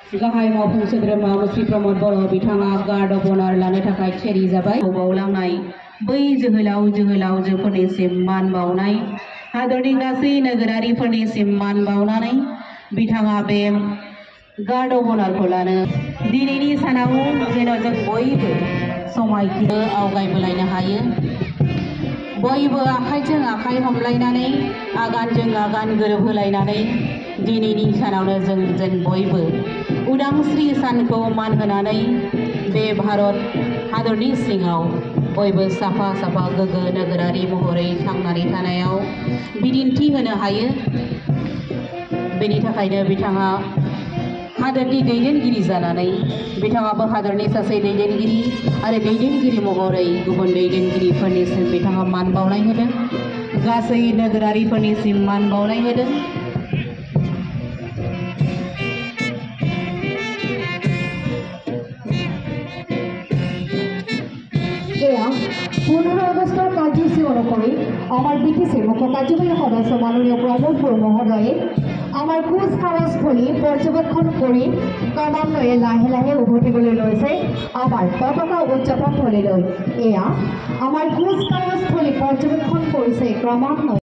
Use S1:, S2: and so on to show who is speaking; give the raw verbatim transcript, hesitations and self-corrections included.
S1: गाहाय मावफुं सोद्रोमा मुस्रि प्रमद बर' बिथाङा गार्ड अफ अनार लानो थाखाय थियारि जाबाय। बावलांनाय बै जोहोलाव जोहोलावजोफोरनिसिम मान बावनाय हादरनि गासै नोगोरारिफोरनिसिम मान बावनानै बिथाङा बे गार्ड अफ अनारखौ लानो दिनैनि सानाव जेन' जों बयबो समायखिबो आवगायबोलायनो हायो, बयबो आखाइजों आखाइ हमलायनानै आगानजों आगान गोरोबहोलायनानै दिनैनि सानावनो जों जों बयबो उदांस्रि सानखौ मान होनानै बे भारत हादरनि सिङाव बयबो साफा साफा गोग्गो नोगोरारि महरै थांनानै थानायाव बिदिन्थि होनो हायो। बेनि थाखायनो बिथाङा हादरनि दैदेनगिरि जानानै बिथाङाबो हादरनि सासे दैदेनगिरि आरो दैदेनगिरि महरै गुबुन दैदेनगिरिफोरनिसिम बिथाङा मान बावनाय होदों, गासै नोगोरारिफोरनिसिम मान बावनाय होदों।
S2: पंद्रह আগস্टर कार्यसूची अनुसरी आमार बीटीसी मुख्य कार्यकारी सदस्य माननीय प्रमोद बर महोदये आमार कुचकावाजस्थली पर्यवेक्षण करी क्रमान्वये लाहे लाहे उभतिबले लैছে आमार पताका उद्यापन स्थलीলৈ। एया आमार कुचकावाजस्थली पर्यवेक्षण करिছে क्रमान्वये।